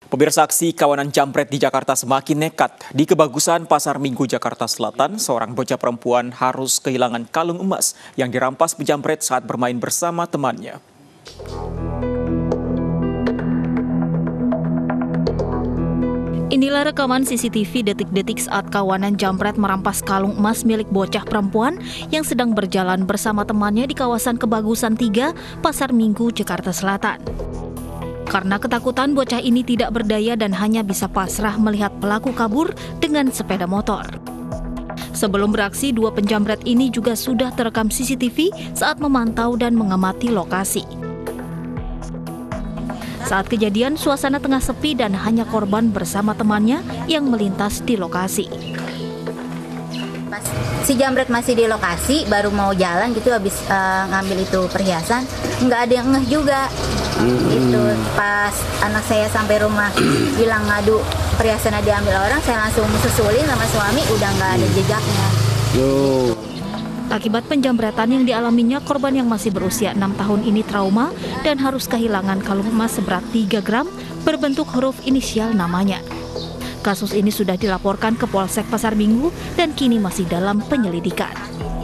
Pemirsa, aksi kawanan jambret di Jakarta semakin nekat. Di Kebagusan, Pasar Minggu, Jakarta Selatan, seorang bocah perempuan harus kehilangan kalung emas yang dirampas penjambret saat bermain bersama temannya. Inilah rekaman CCTV detik-detik saat kawanan jambret merampas kalung emas milik bocah perempuan yang sedang berjalan bersama temannya di kawasan Kebagusan 3, Pasar Minggu, Jakarta Selatan. Karena ketakutan, bocah ini tidak berdaya dan hanya bisa pasrah melihat pelaku kabur dengan sepeda motor. Sebelum beraksi, dua penjambret ini juga sudah terekam CCTV saat memantau dan mengamati lokasi. Saat kejadian, suasana tengah sepi dan hanya korban bersama temannya yang melintas di lokasi. Pas si jambret masih di lokasi, baru mau jalan gitu habis ngambil itu perhiasan, nggak ada yang ngeh juga. Itu pas anak saya sampai rumah bilang ngadu perhiasannya diambil orang, saya langsung susulin sama suami, udah nggak ada jejaknya. Akibat penjambretan yang dialaminya, korban yang masih berusia 6 tahun ini trauma dan harus kehilangan kalung emas seberat 3 gram berbentuk huruf inisial namanya. Kasus ini sudah dilaporkan ke Polsek Pasar Minggu dan kini masih dalam penyelidikan.